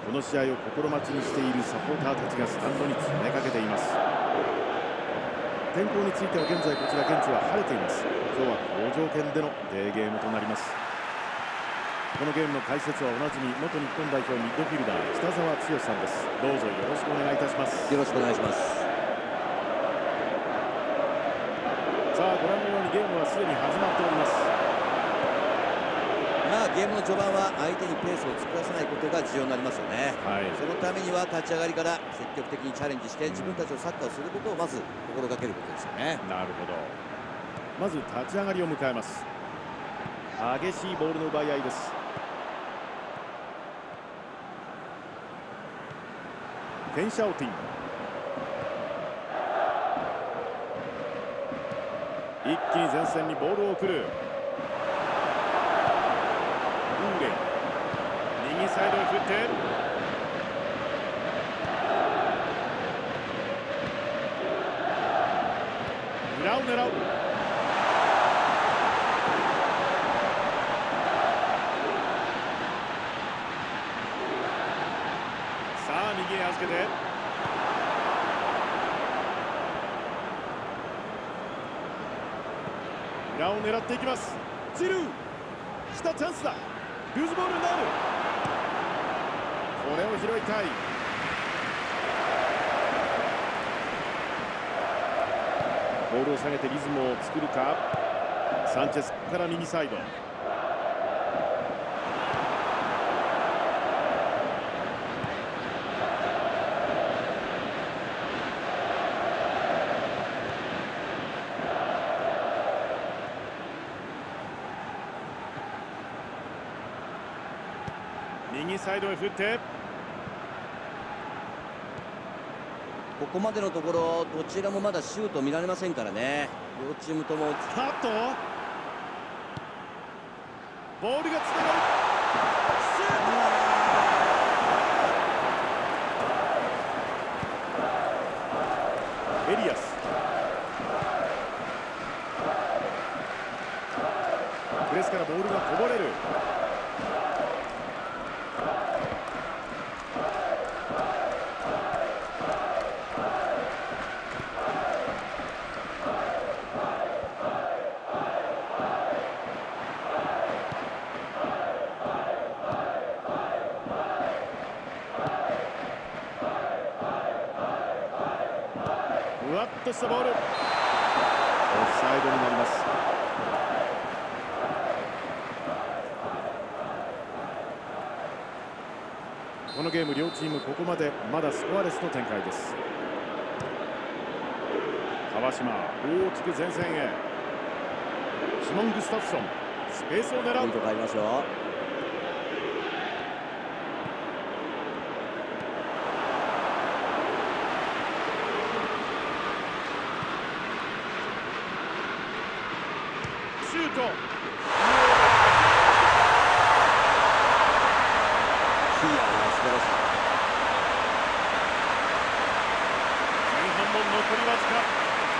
この試合を心待ちにしているサポーターたちがスタンドに詰めかけています。天候については現在こちら現地は晴れています。今日は好条件でのデーゲームとなります。このゲームの解説はおなじみ元日本代表ミッドフィルダー北澤剛さんです。どうぞよろしくお願いいたします。 よろしくお願いします。 さあご覧のようにゲームはすでに始まっております。 ゲームの序盤は相手にペースを作らせないことが重要になりますよね。そのためには立ち上がりから積極的にチャレンジして自分たちのサッカーをすることをまず心がけることですよね。 なるほど。まず立ち上がりを迎えます。激しいボールの奪い合いです。ケンシャオティン、一気に前線にボールを送る。右サイドを振って裏を狙う。さあ右へ預けて裏を狙っていきます。ジルーしたチャンスだ。ルーズボールになる。これを拾いたい。ボールを下げてリズムを作るか。サンチェスから右サイド。右サイドへ振って、 ここまでのところどちらもまだシュート見られませんからね。両チームともカット、ボールがつながる。シュート。エリアス、プレスからボールがこぼれる。ふわっとしたボール、オフサイドになります。このゲーム両チームここまでまだスコアレスの展開です。川島大きく前線へ。シモン・グスタフソンスペースを狙う。 ポイント変わりますよ。 シュート。 キーアが素晴らしい。 前半も残りわずか。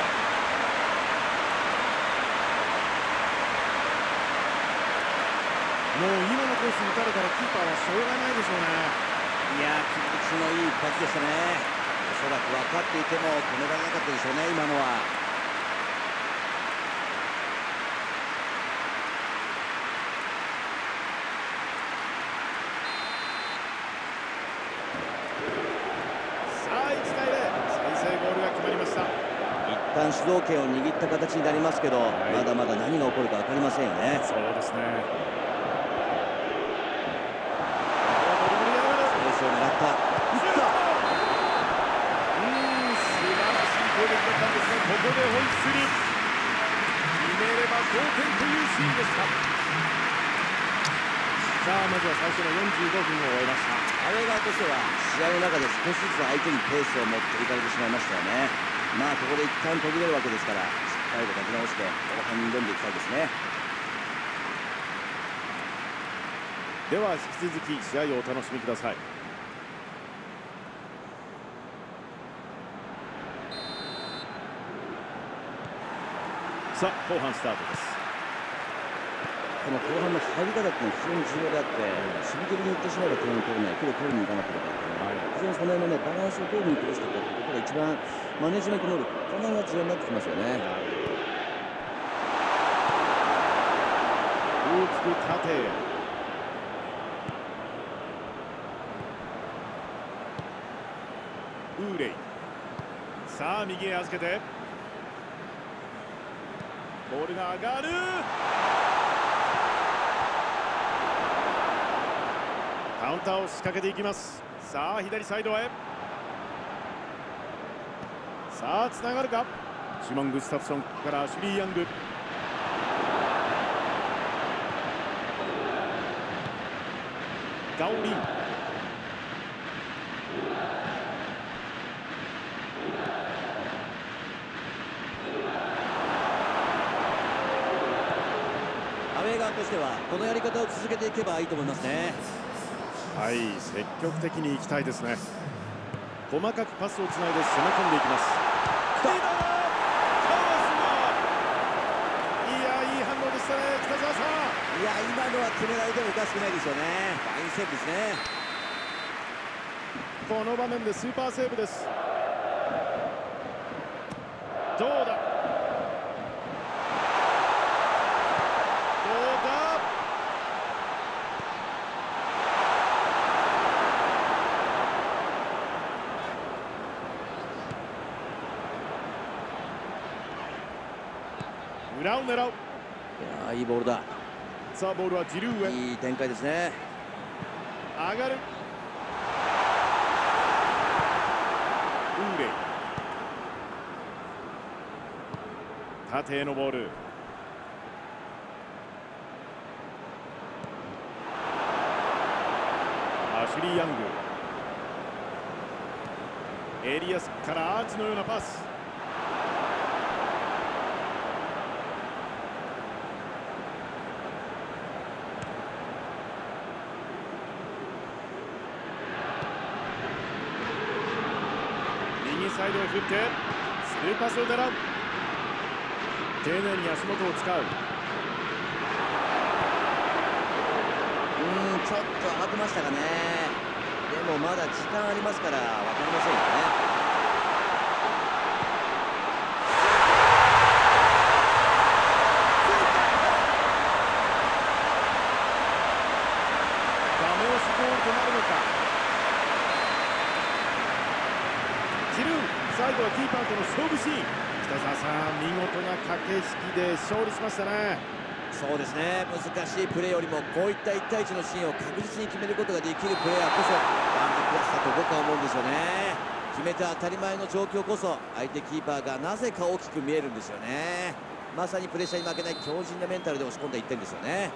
もう今のコースに打たれたらキーパーはしょうがないでしょうね。 いや気持ちのいいパスでしたね。おそらく分かっていても止められなかったでしょうね、今のは。一旦主導権を握った形になりますけど、まだまだ何が起こるか分かりませんよね。 そうですね。 スペースを狙った。 素晴らしい攻撃だったんですが、ここでホイッスル。決めれば同点というシーンでした。さあまずは最初の45分を終えました。 アウェー側としては試合の中で少しずつ相手にペースを持っていかれてしまいましたよね。ここで一旦途切れるわけですから、しっかりと立て直して後半に挑んでいきたいですね。 では引き続き試合をお楽しみください。さあ後半スタートです。 この後半の入り方っていうのは非常に重要であって、守備的にいってしまえば点を取れない、取りに行かなければいけない、非常にその辺の、バランスをどういうふうに取していくかということが一番マネジメント能力、この辺が重要になってきますよね。 大きく縦へ。ウーレイ、さあ右へ預けてボールが上がる。カウンターを仕掛けていきます。さあ左サイドへ。さあつながるか。シモン・グスタフソンからシュリー・ヤング。ガオリン、 アウェー側としてはこのやり方を続けていけばいいと思いますね。 はい、積極的に行きたいですね。細かくパスをつないで攻め込んでいきます。いい反応でしたね、北澤さん。 いや、今のは決められてもおかしくないですよね。ファインセーブですね。 この場面でスーパーセーブです。どうだ、どうだ。裏を狙う。 いや、いいボールだ。 さあボールはジルーへ。 いい展開ですね。 上がる。ウーレイ、縦へのボール。アシュリー・ヤング、エリアスからアーチのようなパス。サイドへ振ってスルーパスを狙う。丁寧に足元を使う。 ちょっと当てましたかね。でもまだ時間ありますから分かりませんよね。 ダメ押しゴールとなるのか。ジルー、最後はキーパーとの勝負シーン。北澤さん、見事な駆け引きで勝利しましたね。 そうですね、難しいプレーよりもこういった1対1のシーンを確実に決めることができるプレーヤーこそワールドクラスだと僕は思うんですよね。決めて当たり前の状況こそ相手キーパーがなぜか大きく見えるんですよね。まさにプレッシャーに負けない強靭なメンタルで押し込んだ1点ですよね。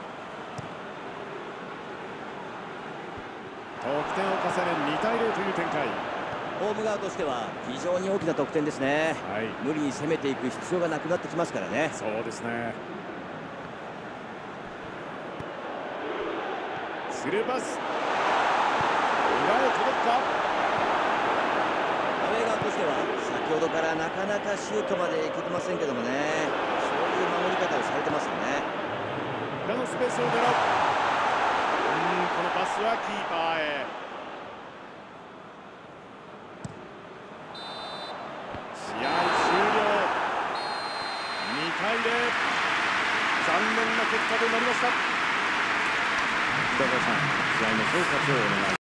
得点を重ね2対0という展開。 ホーム側としては非常に大きな得点ですね。はい、無理に攻めていく必要がなくなってきますからね。 そうですね。スルーパス、裏へ届くか。 アウェー側としては先ほどからなかなかシュートまでいけてませんけどもね、そういう守り方をされてますよね。 裏のスペースを狙う。このパスはキーパーへ。試合終了。2対0、残念な結果となりました。北澤さん、試合の総括をお願いします。